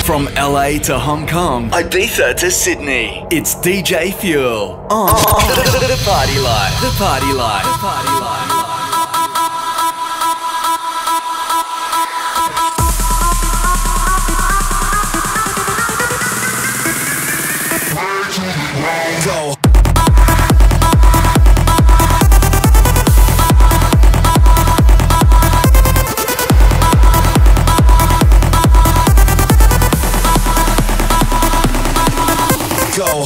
From LA to Hong Kong, Ibiza to Sydney, it's DJ Fuel on The Party Life. The Party Life. The Party Life. Go. Go.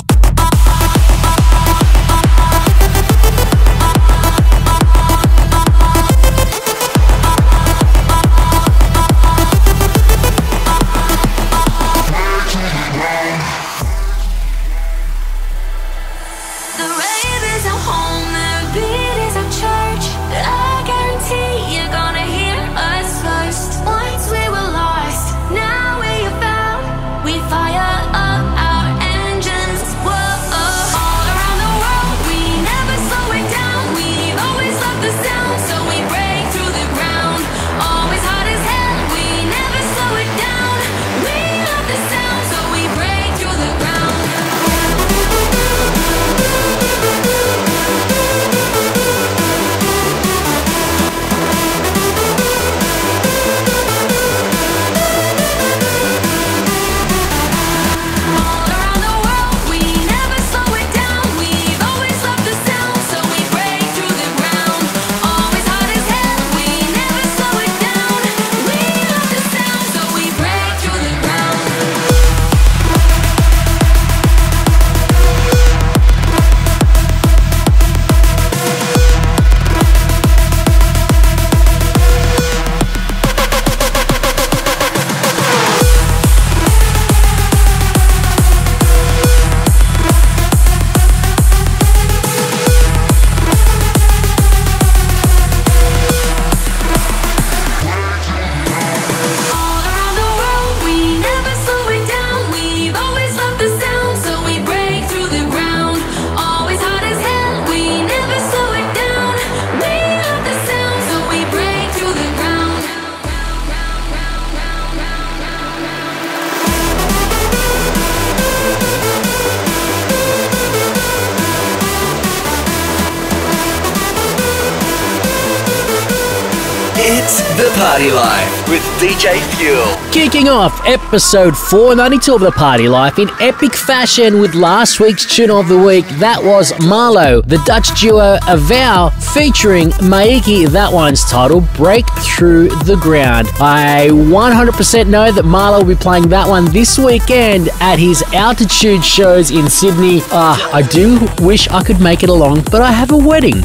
It's The Party Life with DJ Fuel. Kicking off episode 492 of The Party Life in epic fashion with last week's tune of the week. That was Marlo, the Dutch duo Avow featuring Maiki. That one's titled Break Through the Ground. I 100% know that Marlo will be playing that one this weekend at his altitude shows in Sydney. I do wish I could make it along, but I have a wedding.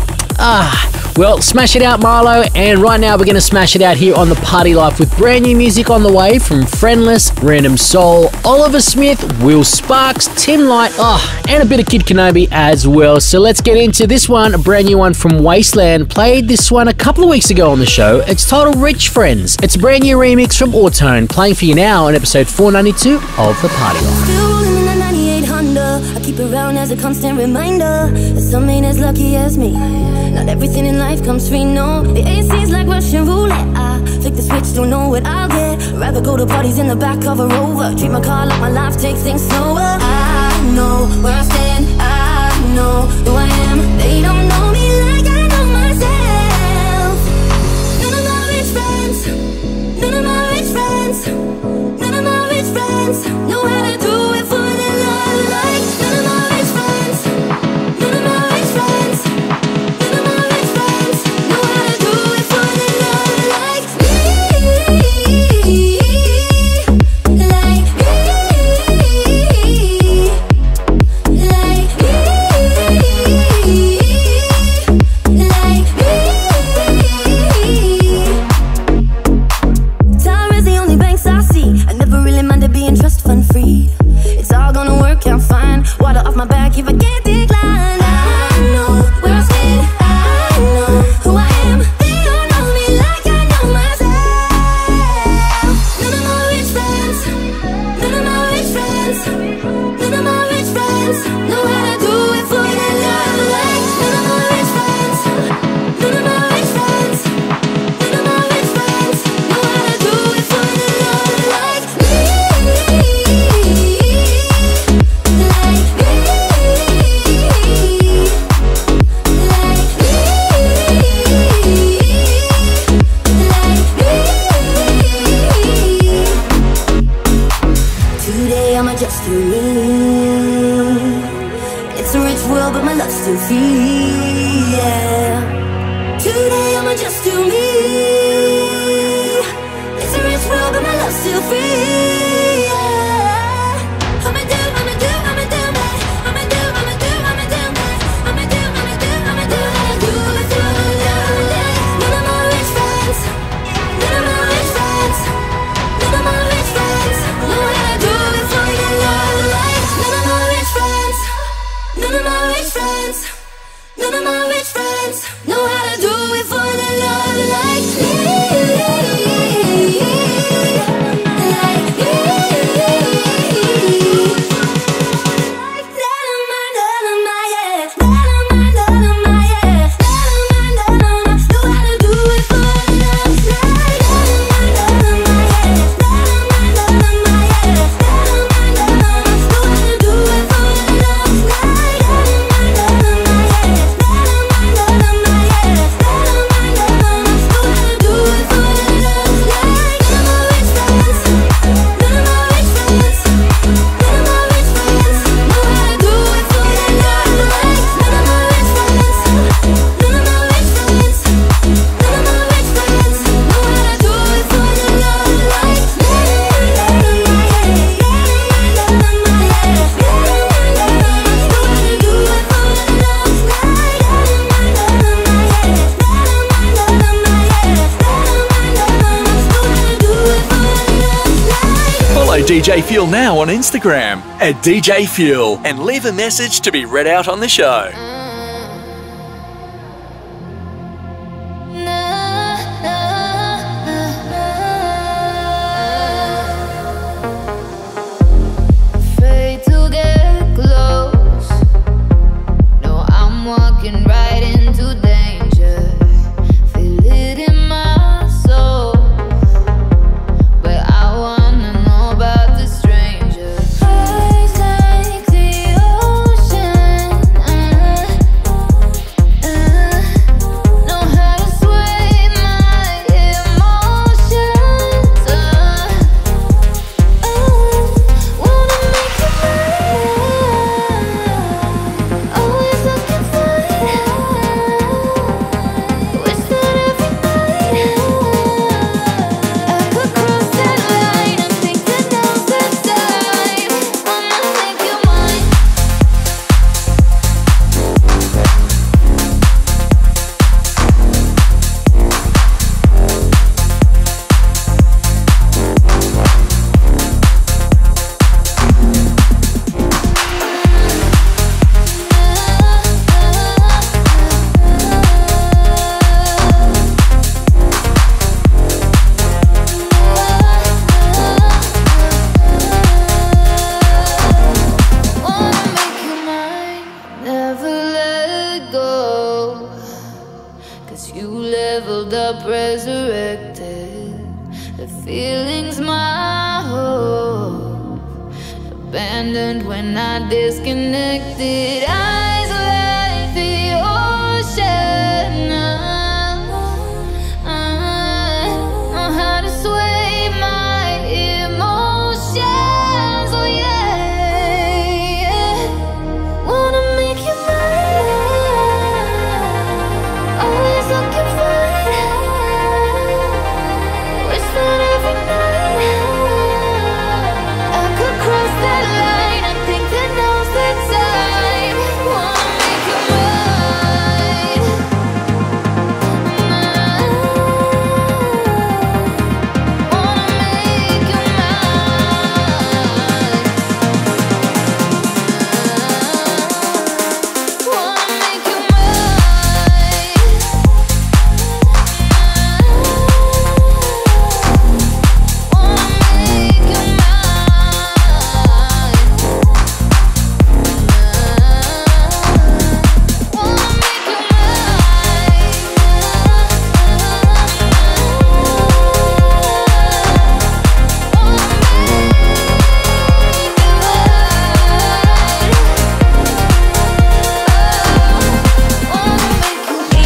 Well, smash it out, Marlo. And right now we're going to smash it out here on The Party Life with brand new music on the way from Friendless, Random Soul, Oliver Smith, Will Sparks, Tim Light, and a bit of Kid Kenobi as well. So let's get into this one, a brand new one from Wasteland. Played this one a couple of weeks ago on the show. It's titled Rich Friends. It's a brand new remix from Autotone, playing for you now on episode 492 of The Party Life. I keep around as a constant reminder that some ain't as lucky as me. Not everything in life comes free, no. The AC's like Russian roulette. I flick the switch, don't know what I'll get. Rather go to parties in the back of a Rover. Treat my car like my life, take things slower. I know where I stand, I know who I am. They don't know me like I know myself. None of my rich friends, none of my rich friends, none of my rich friends know how to do it for the Lord. Like none of my rich friends, none of my rich friends, none of my rich friends know how to do it for the Lord. Like me, like me, like me. just you and me. It's a rich world, but my love's still free, yeah. Today I'm just you and me. It's a rich world, but my love's still free, yeah. I'ma do, I'ma do, I'ma do that. I'ma do, I'ma do, I'ma do that. I'ma do, I'ma do, I'ma do that. Do it for the love. None of my rich friends, none of my rich friends, none of my rich friends know how to do it for your love. Like none of my rich friends, none of my rich friends, none of my rich friends know how to do it for the love. Like DJ Fuel now on Instagram at DJ Fuel and leave a message to be read out on the show. Afraid to get close. No, I'm walking right into danger. Feel it in my soul. But I wanna know about the stranger. Eyes like the ocean. Know how to sway my emotions. Wanna make you mine. Always looking for it. Wish that every night I could cross that line and think that now's the time. Wanna make you mine. Wanna make you mine, never let go. 'Cause you leveled up, resurrected. The feeling's my hope. Abandoned when I disconnected. Eyes like the ocean. Know how to sway my emotions. Oh yeah. Wanna make you mine. Always looking for it. Wish that every night I could cross that line and think that now's the time. Wanna make you mine. Wanna make you mine. Wanna make you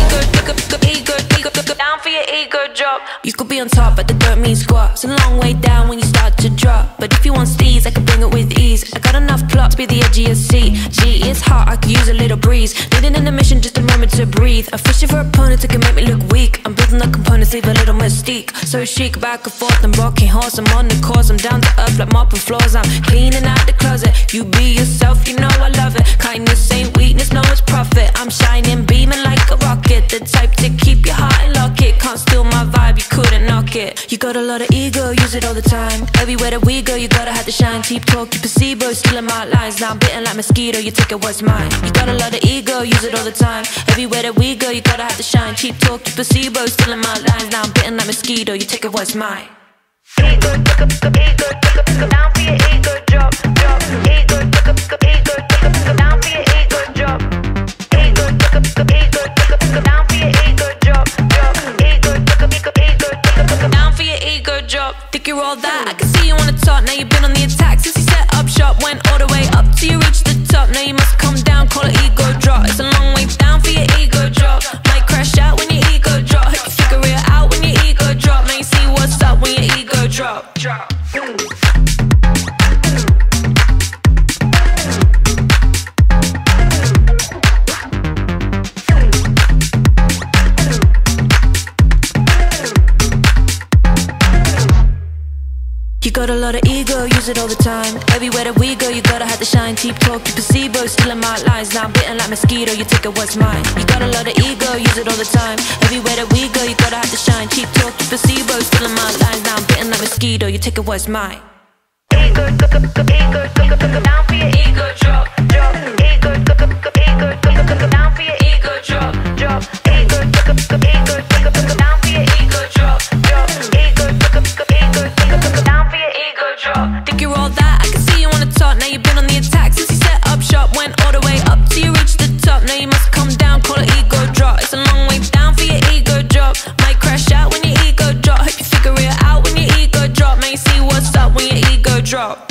You could be on top, but that don't mean squat. It's a long way down. down when you start to drop. But if you want steez, I can bring it with ease. I got enough plot to be the edge of your seat. Gee, it's hot, I could use a little breeze. Needing an emission, just a moment to breathe. I'm fishing for opponents that can make me look weak. I'm building the components, leave a little mystique. So chic, back and forth, I'm rocking horse. I'm on the course, I'm down to earth like mopping floors. I'm cleaning out the closet. You be yourself, you know I love it. Kindness ain't weakness, no it's profit. I'm shining, beaming like a rocket. The type to keep your heart and lock it. Can't steal my vibe, you couldn't knock it. You got a lot of ego, use it all the time. Everywhere that we go, you gotta have to shine. Keep talk, you placebo, stealing my lines. Now I'm bitten like mosquito, you take it, what's mine? You got a lot of ego, use it all the time. Everywhere that we go, you gotta have to shine. Keep talk, you placebo, stealing my lines. Now I'm bitten like mosquito, you take it, what's mine? Ego, ego, down for your ego, drop, drop. Ego, ego, down for your ego, drop. Ego, down for your ego, drop, drop. Ego, down for your ego, drop. Think you're all that? I can see you on the top. Now you've been on the attack since you set up shop. Went all the way up till you reach the top. Now you must come down, call it ego drop. It's a long way down for your ego drop. Might crash out when your ego drop. Hope you figure it out when your ego drop. Now you see what's up when your ego drop. You got a lot of ego, use it all the time. Everywhere that we go, you gotta have to shine. Keep talk, you placebo, stealing my lines. Now I'm bitten like mosquito, you take it, what's mine? You got a lot of ego, use it all the time. Everywhere that we go, you gotta have to shine. Keep talk, you placebo, stealing my lines. Now I'm bitten like mosquito, you take it, what's mine? Ego, down for your ego, drop, drop. Ego, down for your ego, drop, drop. Ego, down for your ego, drop, drop. Ego, down for your ego, drop. Think you're all that? I can see you on the top. Now you've been on the attack since you set up shop. Went all the way up till you reach the top. Now you must come down, call it ego drop. It's a long way down for your ego drop. Might crash out when your ego drop. Hope you figure it out when your ego drop. Now you see what's up when your ego drop.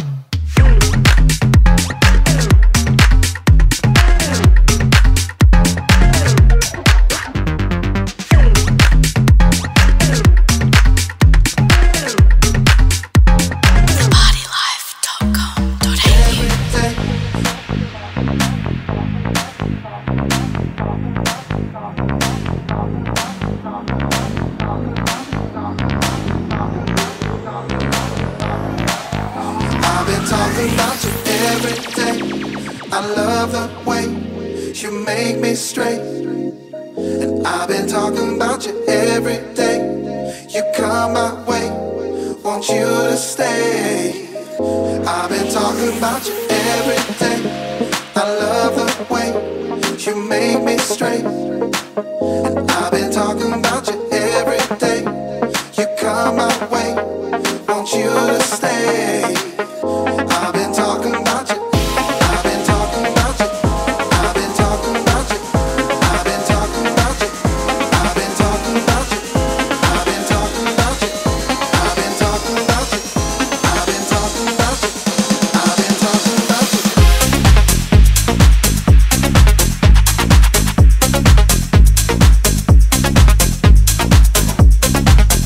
I love the way you make me straight. And I've been talking about you every day. You come my way, want you to stay. I've been talking about you every day. I love the way you make me straight. And I've been talking about you every day. You come my way, want you to stay. I've been talking about you.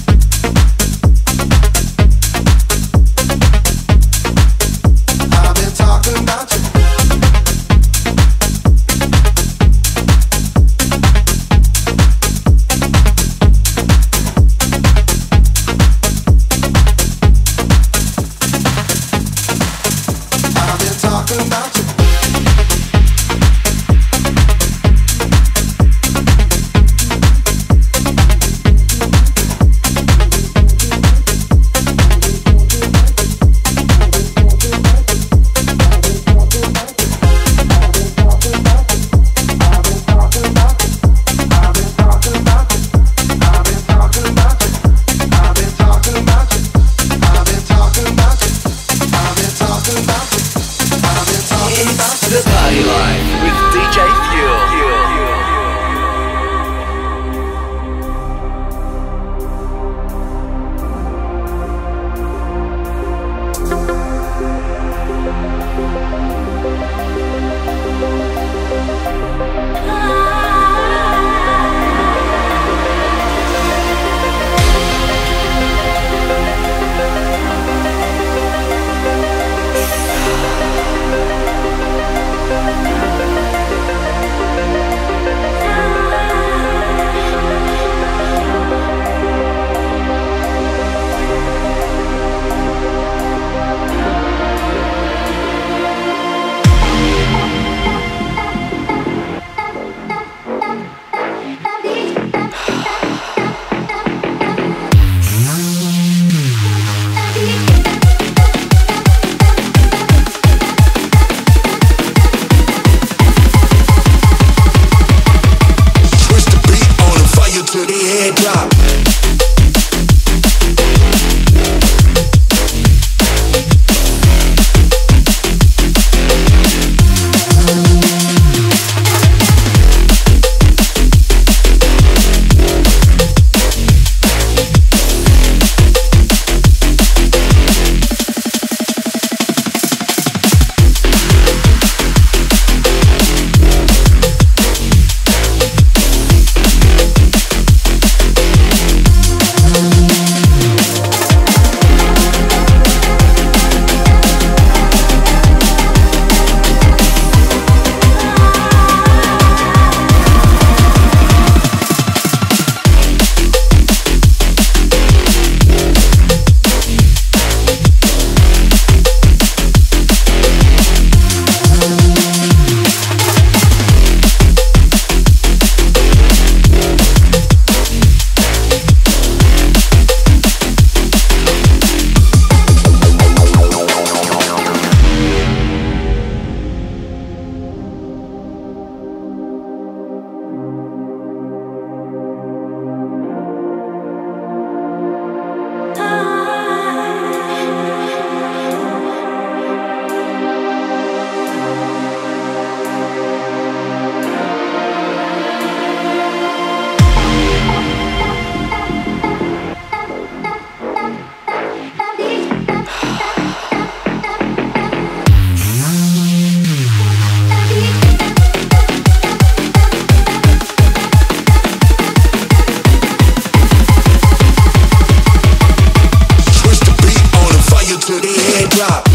I've been head drop.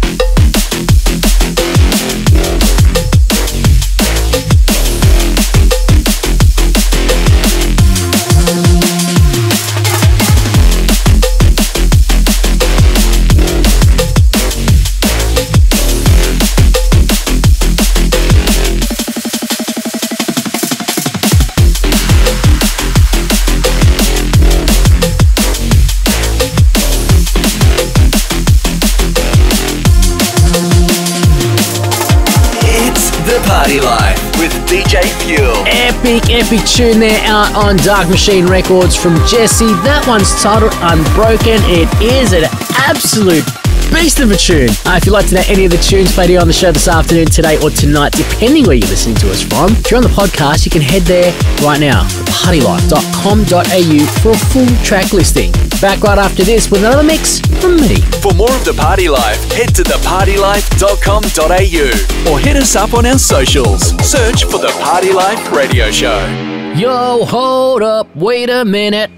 Party Life with DJ Fuel. Epic tune there out on Dark Machine Records from Jesse. That one's titled Unbroken. It is an absolute beast of a tune. If you'd like to know any of the tunes played here on the show this afternoon, today or tonight, depending where you're listening to us from, if you're on the podcast, you can head there right now, partylife.com.au for a full track listing. Back right after this with another mix from me. For more of The Party Life, head to thepartylife.com.au or hit us up on our socials. Search for The Party Life Radio Show. Yo, hold up, wait a minute.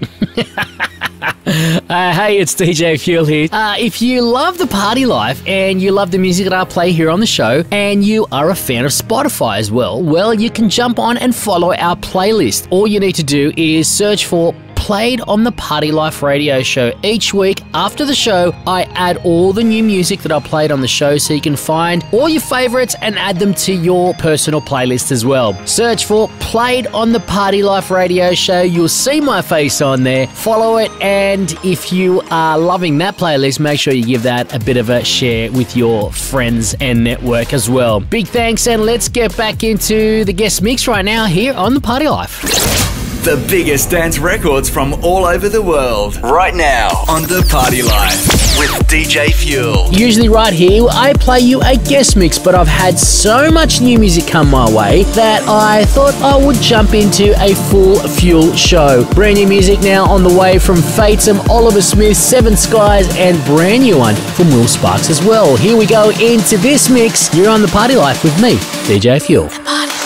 Hey, it's DJ Fuel here. If you love The Party Life and you love the music that I play here on the show and you are a fan of Spotify as well, you can jump on and follow our playlist. All you need to do is search for Played on the Party Life Radio Show. Each week after the show, I add all the new music that I played on the show so you can find all your favorites and add them to your personal playlist as well. Search for Played on the Party Life Radio Show. You'll see my face on there. Follow it, and if you are loving that playlist, make sure you give that a bit of a share with your friends and network as well. Big thanks, and let's get back into the guest mix right now here on the Party Life. The biggest dance records from all over the world. Right now on The Party Life with DJ Fuel. Usually right here, I play you a guest mix, but I've had so much new music come my way that I thought I would jump into a full Fuel show. Brand new music now on the way from Fatum, Oliver Smith, Seven Skies, and brand new one from Will Sparks as well. Here we go into this mix. You're on The Party Life with me, DJ Fuel. The Party Life.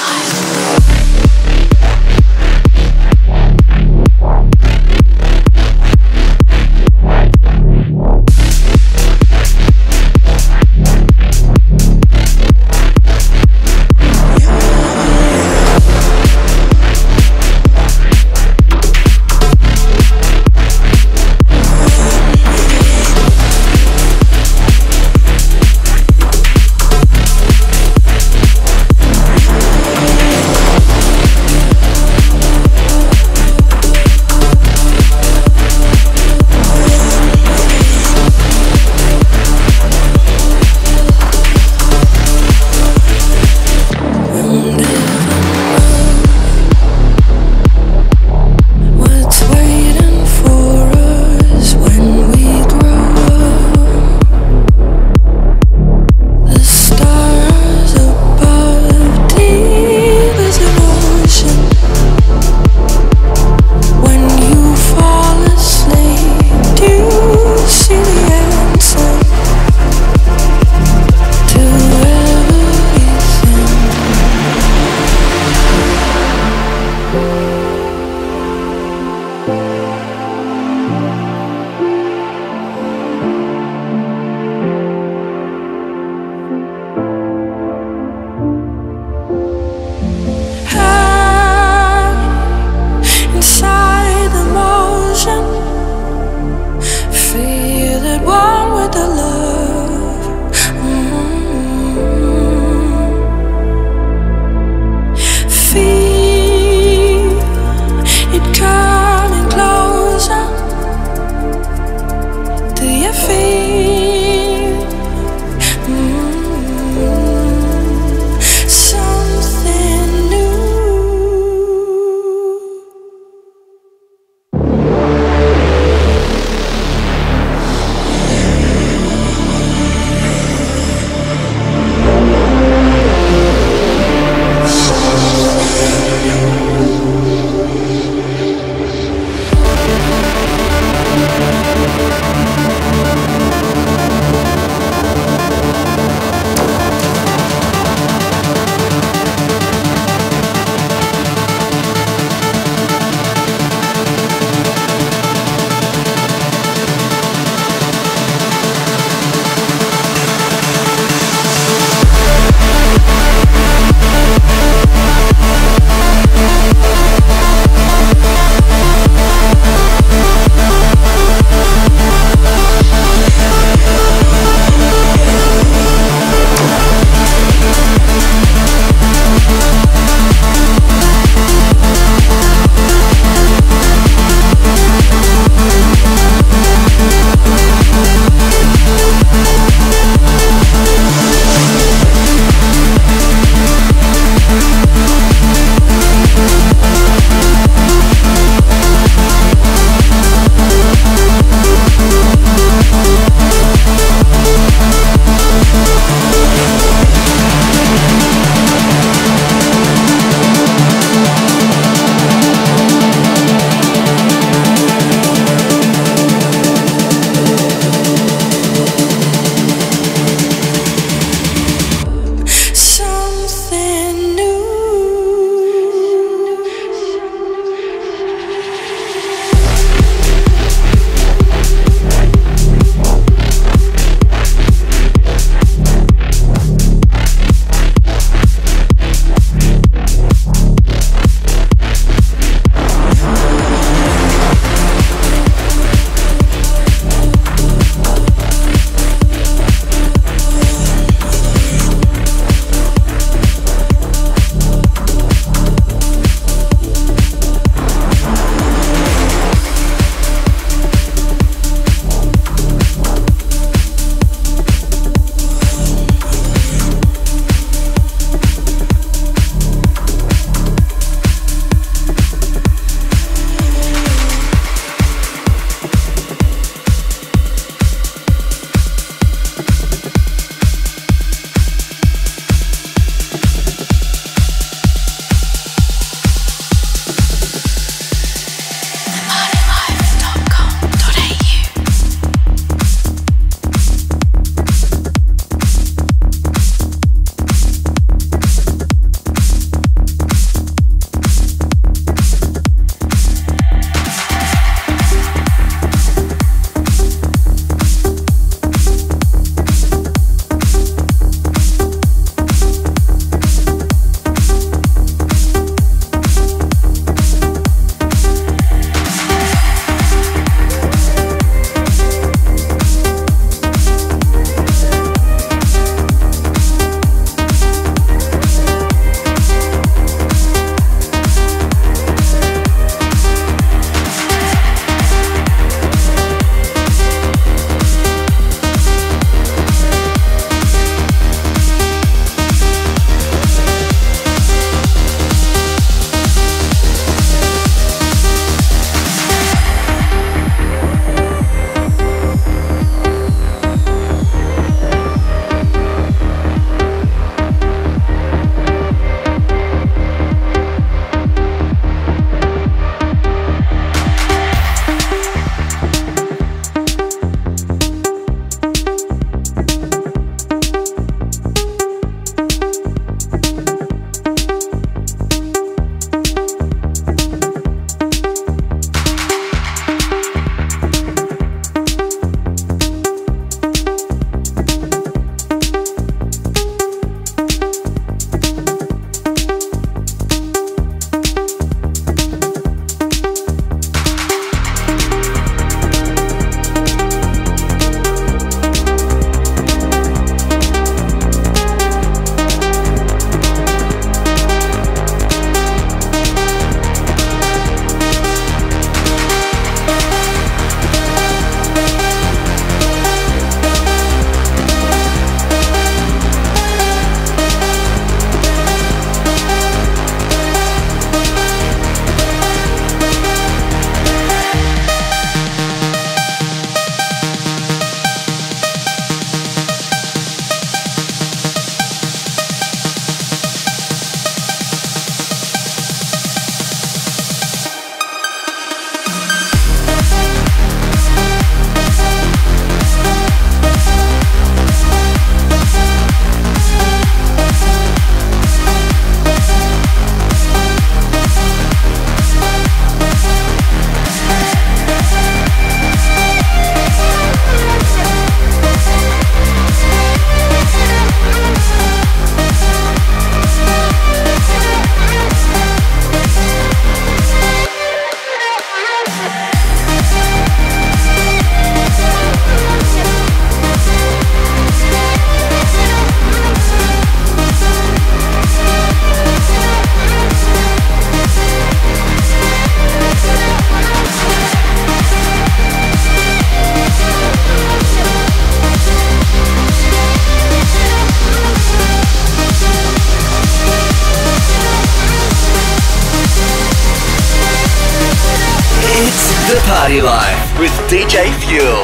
with DJ Fuel.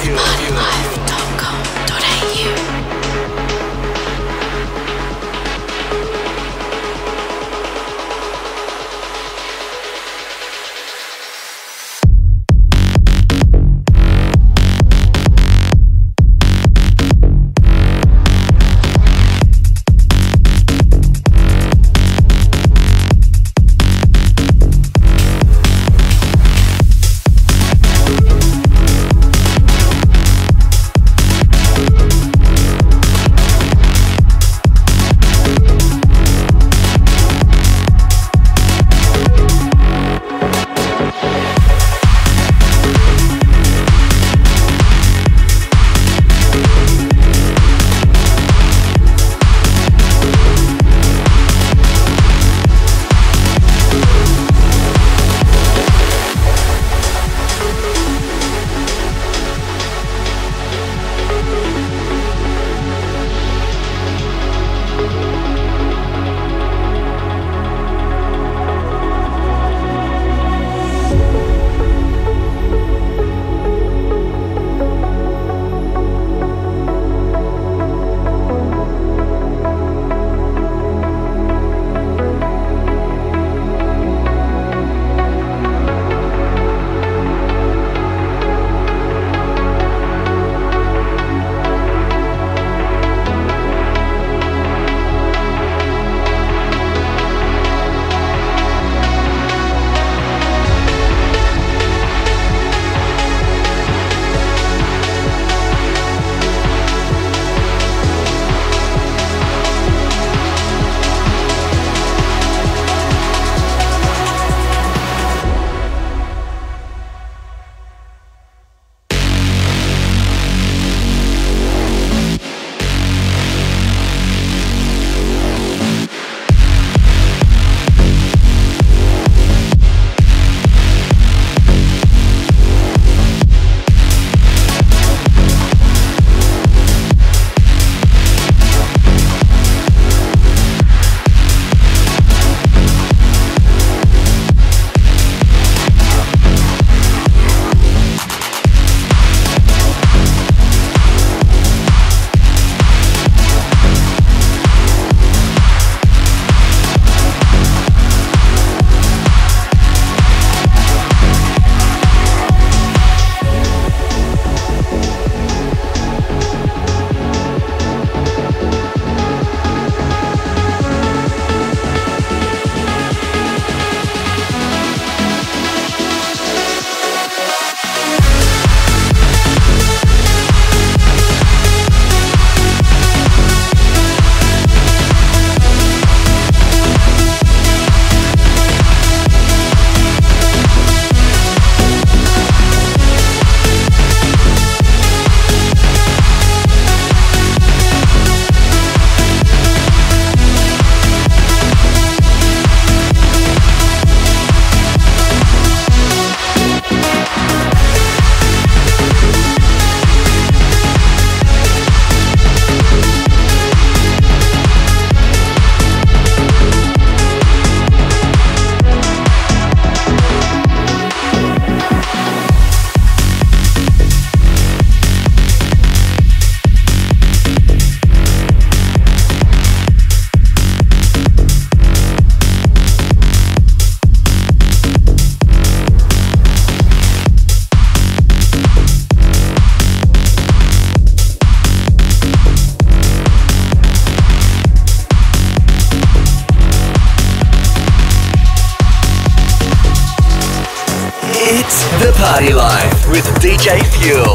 The Party Life with DJ Fuel.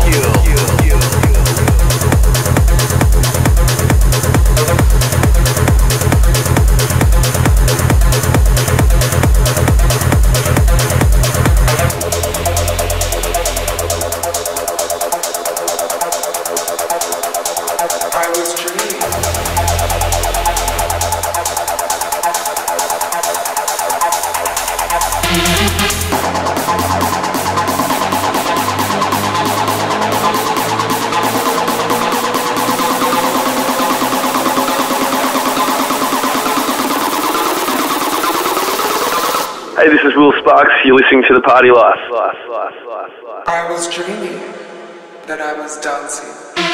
Hey, this is Will Sparks. You're listening to The Party Life. I was dreaming that I was dancing.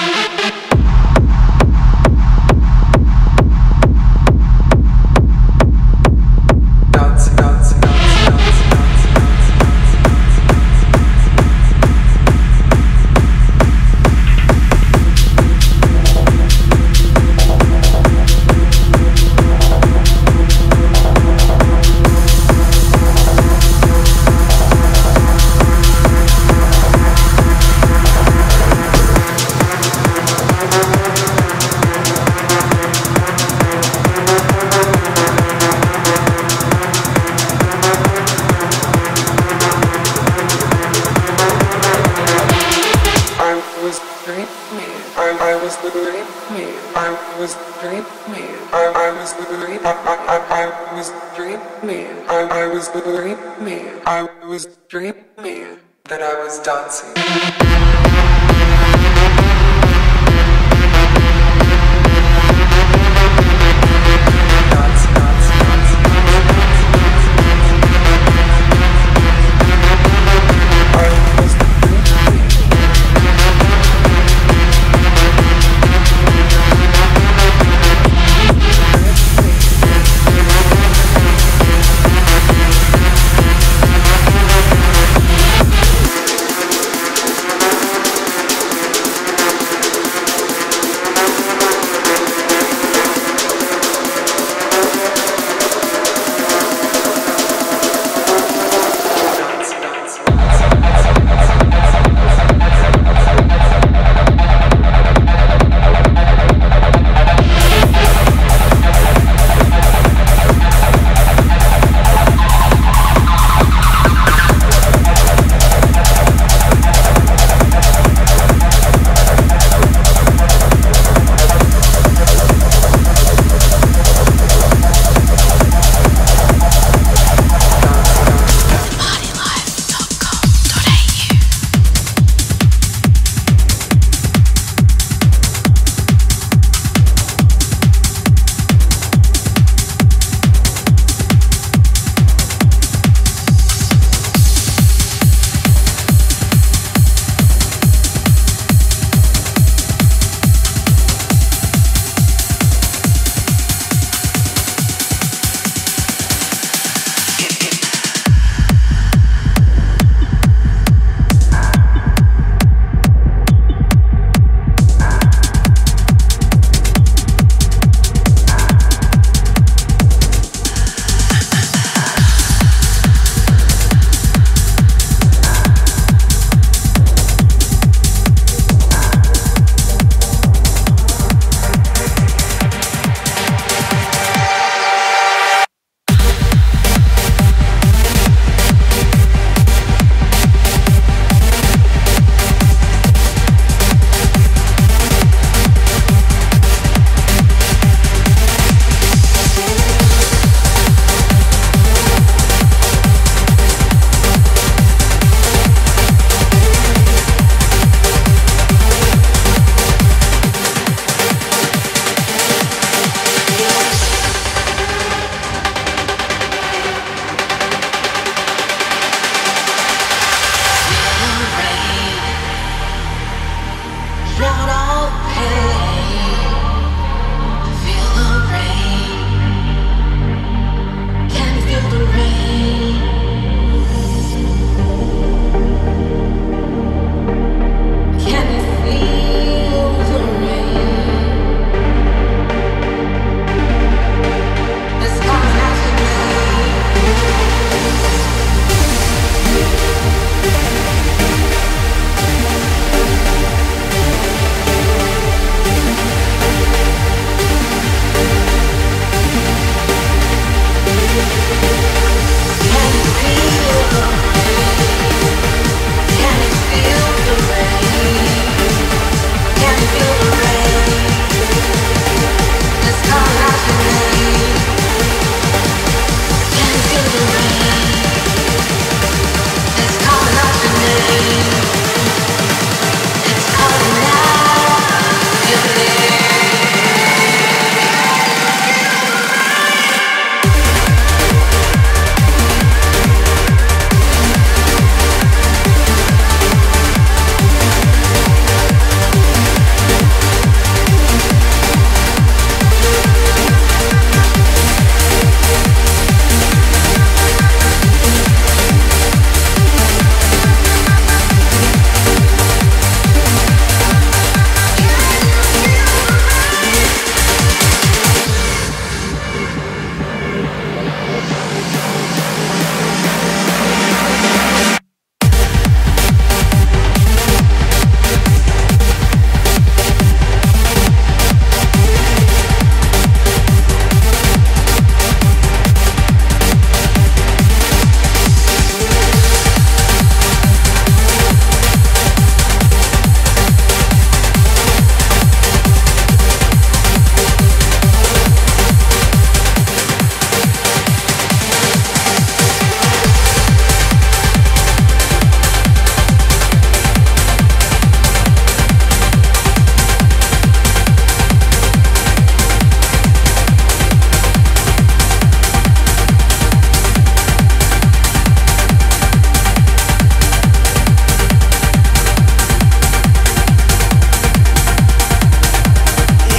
I was dreaming that I was dancing.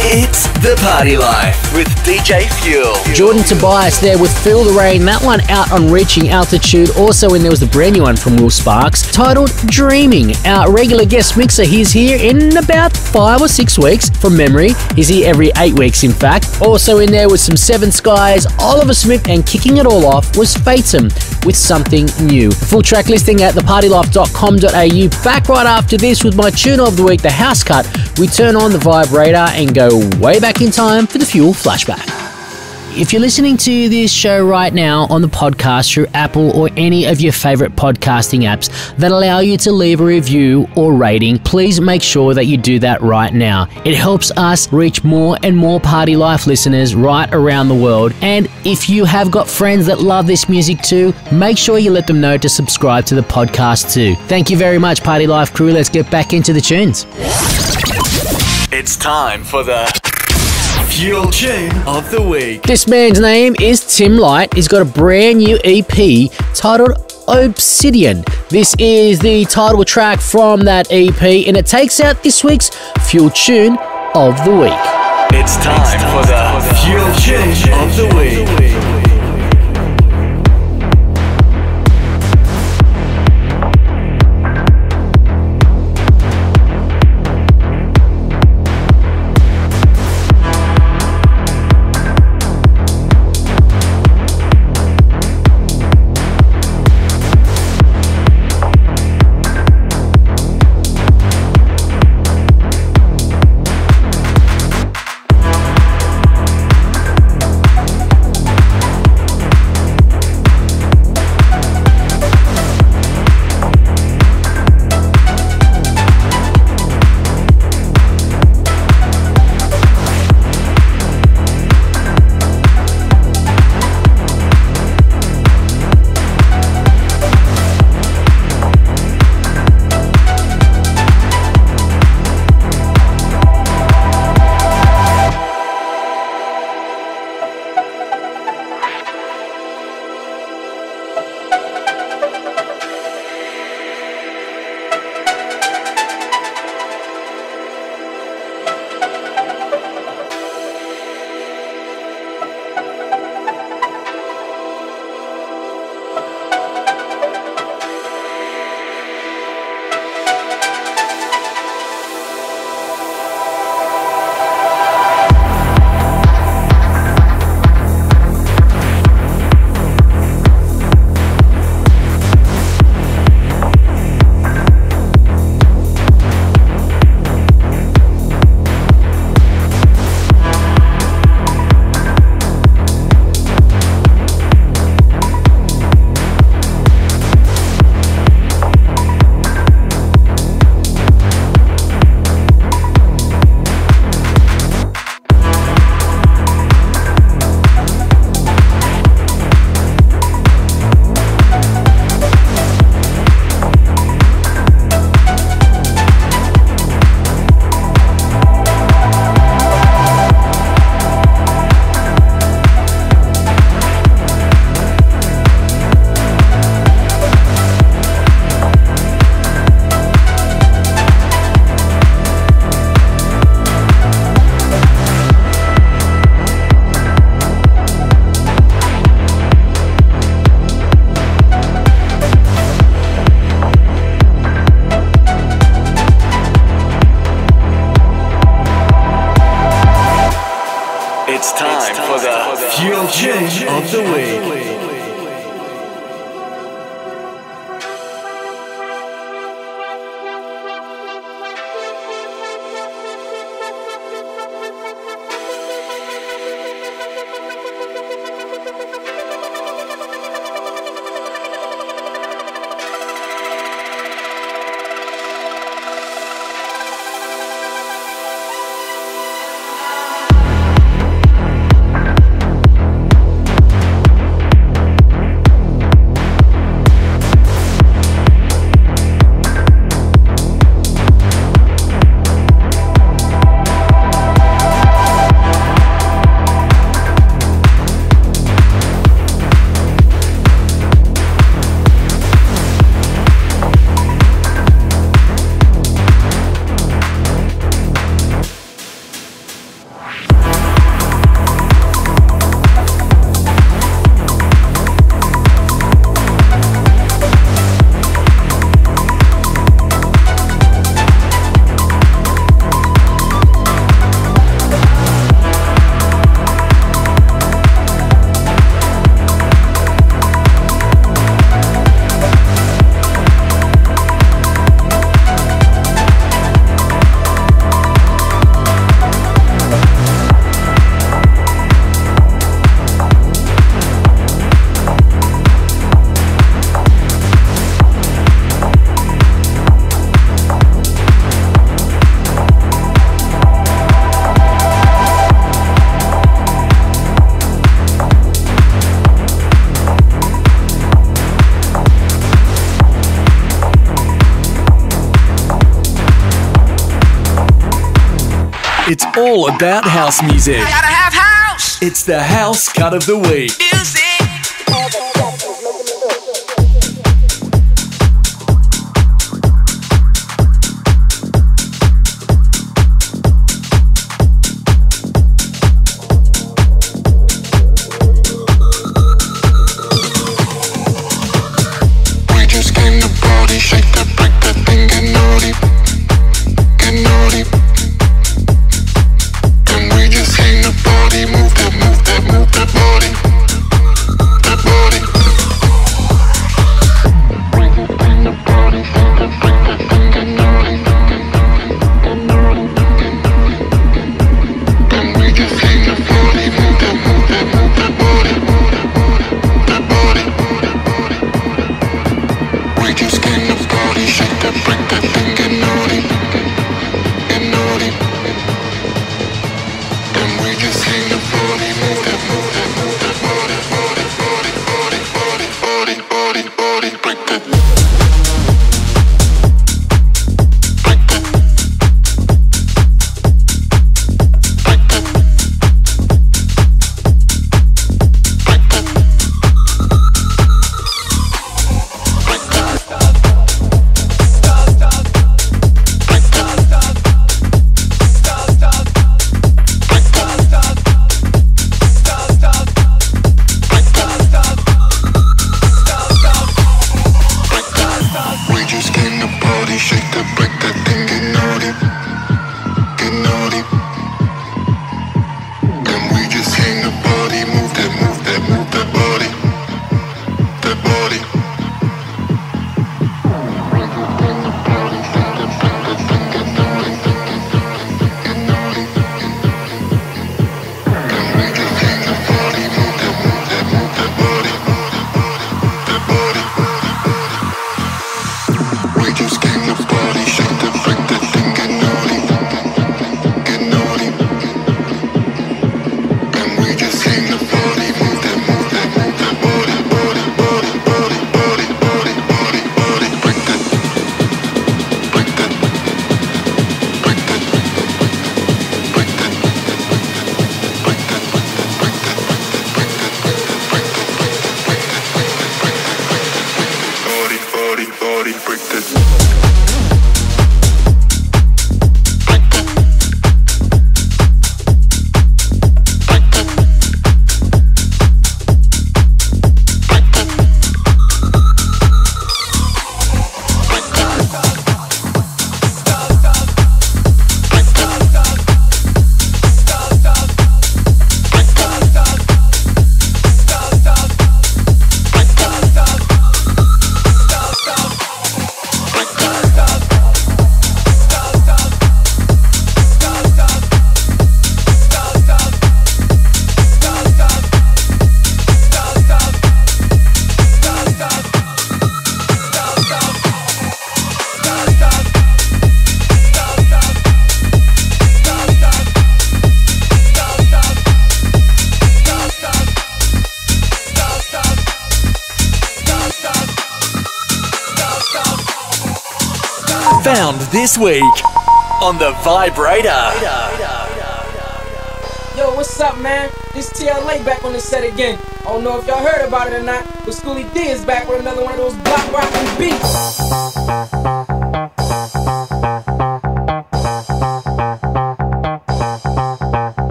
It's The Party Life with DJ Fuel. Jordan Tobias there with Feel the Rain. That one out on Reaching Altitude. Also in there was the brand new one from Will Sparks titled Dreaming. Our regular guest mixer, he's here in about 5 or 6 weeks from memory. He's here every 8 weeks in fact. Also in there was some Seven Skies, Oliver Smith, and kicking it all off was Fatum with Something New. The full track listing at thepartylife.com.au. Back right after this with my tune of the week, The House Cut. We turn on the Vibe Radar and go way back in time for the Fuel Flashback. If you're listening to this show right now on the podcast through Apple or any of your favorite podcasting apps that allow you to leave a review or rating, please make sure that you do that right now. It helps us reach more and more Party Life listeners right around the world. And if you have got friends that love this music too, make sure you let them know to subscribe to the podcast too. Thank you very much, Party Life crew. Let's get back into the tunes. It's time for the Fuel Tune of the Week. This man's name is Tim Light. He's got a brand new EP titled Obsidian. This is the title track from that EP, and it takes out this week's Fuel Tune of the Week. It's time for the Fuel Tune of the Week. It's time for the Fuel Tune of the Week. It's all about house music. I gotta have house. It's the house cut of the week. Music. Found this week on the Vibrator. Yo, what's up, man? This TLA back on the set again. I don't know if y'all heard about it or not, but Schoolie D is back with another one of those block rockin' beats.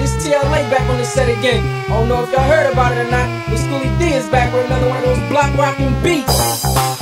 it's TLA back on the set again. I don't know if y'all heard about it or not, but Schoolie D is back with another one of those block rockin' beats.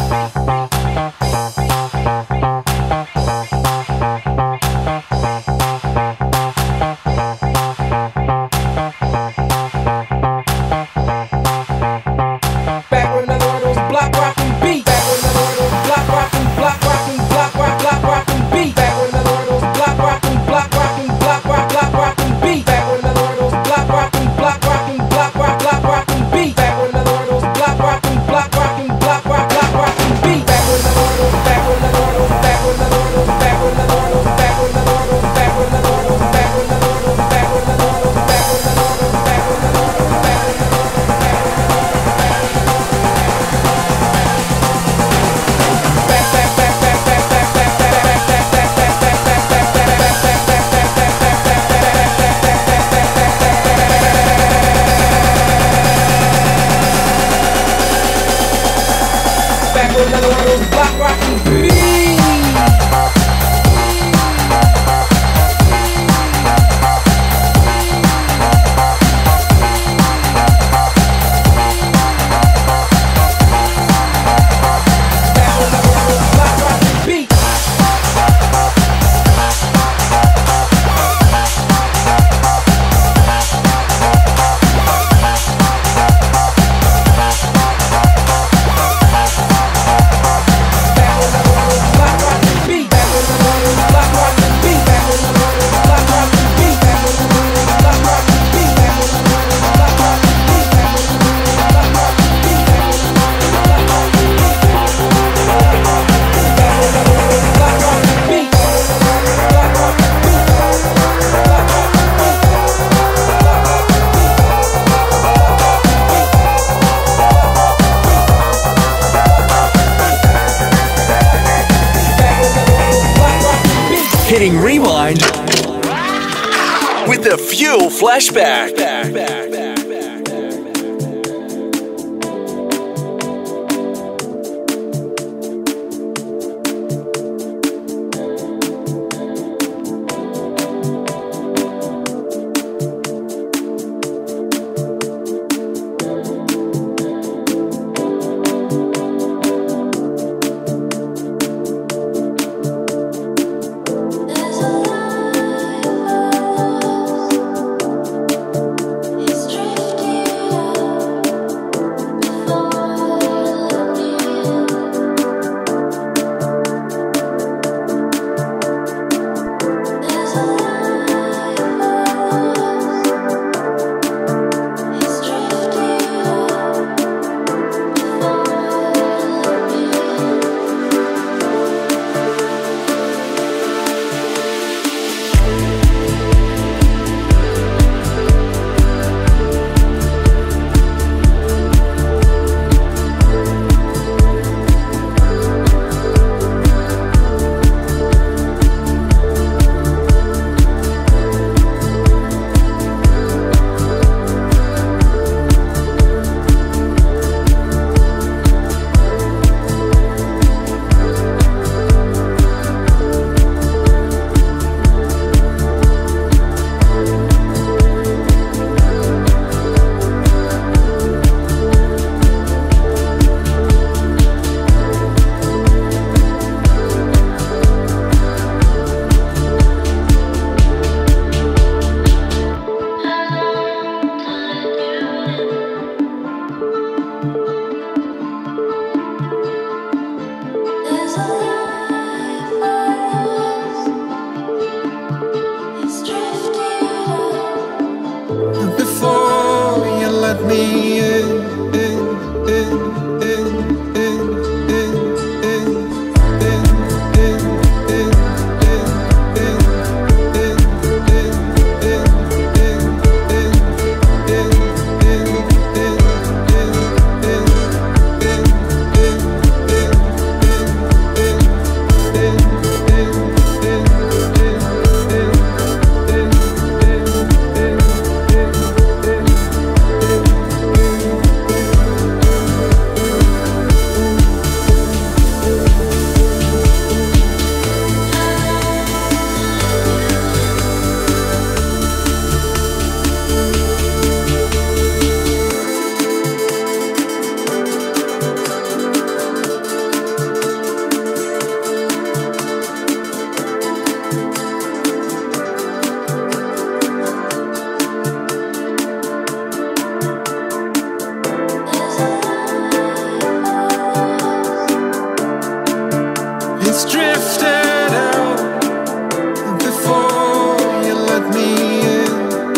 Hitting rewind with the Fuel Flashback. It's Let's drift it out before you let me in.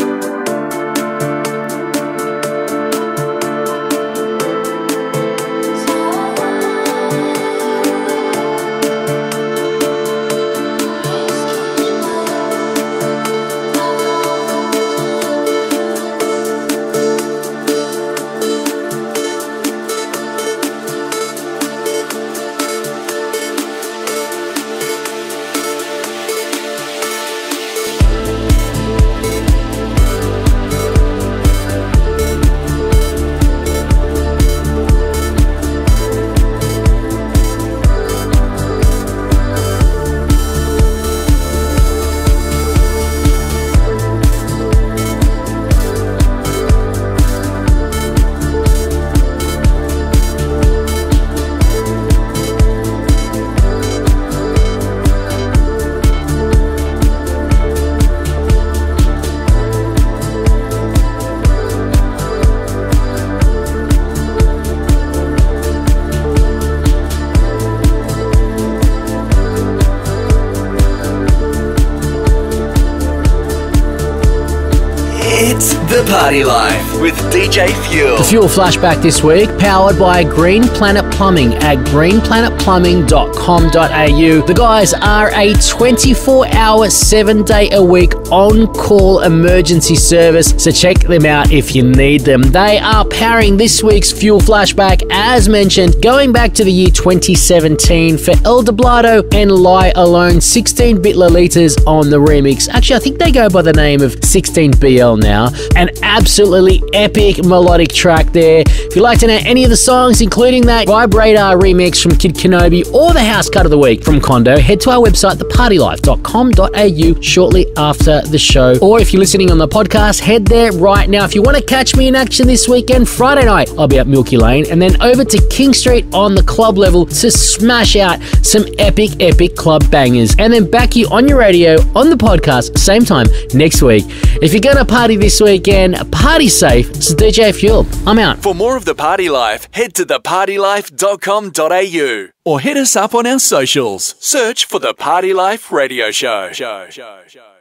It's The Party Life with DJ Fuel. The Fuel Flashback this week, powered by Green Planet Plumbing at greenplanetplumbing.com.au. The guys are a 24-hour, 7-day-a-week on-call emergency service, so check them out if you need them. They are powering this week's Fuel Flashback, as mentioned, going back to the year 2017 for El Doblado and Lie Alone, 16-bit Lolitas on the remix. Actually, I think they go by the name of 16BL now. An absolutely epic melodic track there. If you'd like to know any of the songs, including that Vibrator remix from Kid Kenobi or the house cut of the week from Kondo, head to our website, thepartylife.com.au, shortly after the show. Or if you're listening on the podcast, head there right now. If you want to catch me in action this weekend, Friday night, I'll be at Milky Lane, and then over to King Street on the club level to smash out some epic club bangers. And then back you on your radio, on the podcast, same time next week. If you're going to party this weekend, party safe. This is DJ Fuel. I'm out. For more of The Party Life, head to thepartylife.com.au or hit us up on our socials. Search for The Party Life Radio Show.